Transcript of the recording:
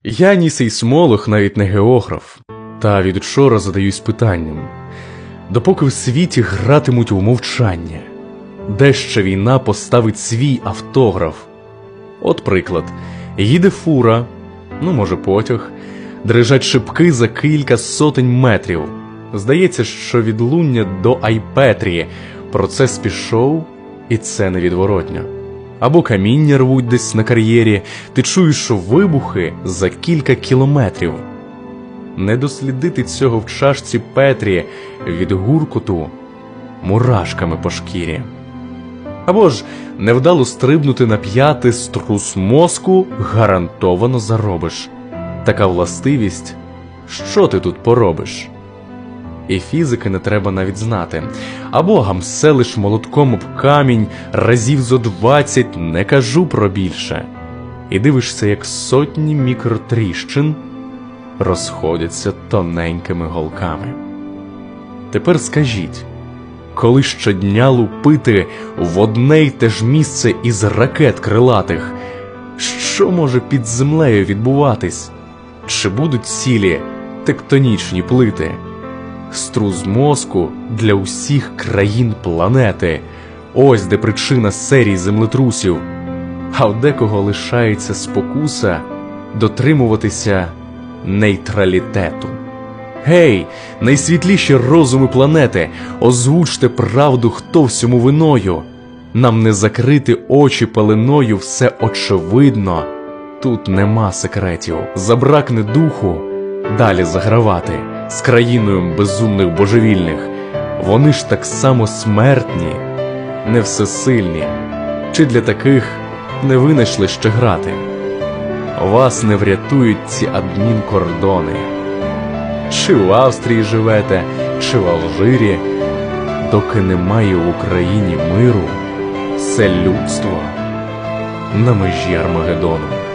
Я ні сейсмолог, навіть не географ. Та від учора задаюсь питанням. Допоки в світі гратимуть у мовчання, де ще війна поставить свій автограф? От приклад. Їде фура, може потяг, дрижать шибки за кілька сотень метрів. Здається, що відлуння до Айпетрії. Процес пішов, і це невідворотньо. Або каміння рвуть десь на кар'єрі, ти чуєш вибухи за кілька кілометрів. Не дослідити цього в чашці Петрі від гуркоту мурашками по шкірі. Або ж невдало стрибнути на п'яти струс мозку гарантовано заробиш. Така властивість, що ти тут поробиш? І фізики не треба навіть знати. Або гамселиш молотком об камінь разів зо 20, не кажу про більше. І дивишся, як сотні мікротріщин розходяться тоненькими голками. Тепер скажіть, коли щодня лупити в одне й те ж місце із ракет крилатих, що може під землею відбуватись? Чи будуть цілі тектонічні плити? Струс мозку для усіх країн планети. Ось де причина серії землетрусів. А в декого лишається спокуса дотримуватися нейтралітету. Гей, найсвітліші розуми планети, озвучте правду, хто всьому виною. Нам не закрити очі пеленою, все очевидно. Тут нема секретів, забракне духу далі загравати з країною безумних божевільних. Вони ж так само смертні, не всесильні. Чи для таких не винайшли ще грати? Вас не врятують ці адмінкордони. Чи в Австрії живете, чи в Алжирі, доки немає в Україні миру, все людство на межі Армагеддону.